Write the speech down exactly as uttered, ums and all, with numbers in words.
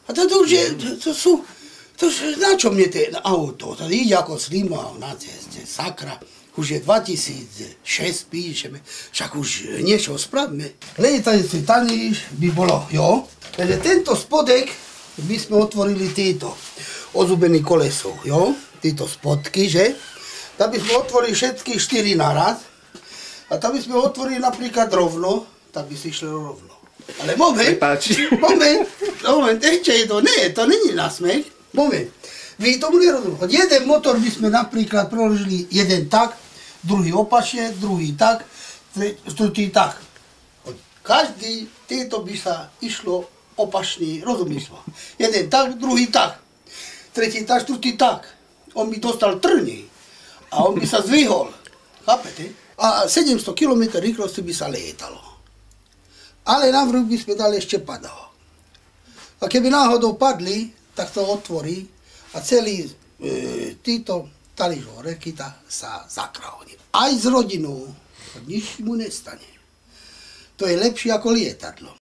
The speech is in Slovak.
A to už je, to sú, to na čo mne ten auto? To ide ako slima na ceste, sakra. Už je dvetisícšesť, píšeme, však už niečo spravme. Lietajúci taníš by bolo, jo? Takže tento spodek by sme otvorili týto ozubený kolesov, jo? Títo spodky, že? Tak by sme otvorili všetky štyri naraz. A tak by sme otvorili napríklad rovno, tak by si išli rovno. Ale moment, moment, moment, ešte je to, nie, to není nasmech, moment. Vy tomu nerozumíte. Jeden motor by sme napríklad preložili jeden tak, druhý opačne, druhý tak, tretí tak. Každý týto by sa išlo opačný, rozumíš ma? Jeden tak, druhý tak, tretí tak, štvrtý tak. On by dostal trní a on by sa zvihol, chápete? A sedemsto kilometrov rýchlosti by sa lietalo. Ale na vrch by sme dali ešte padalo. A keby náhodou padli, tak to otvorí a celý e, títo taližo rekita sa zakráni. Aj s rodinou, nič mu nestane. To je lepšie ako lietadlo.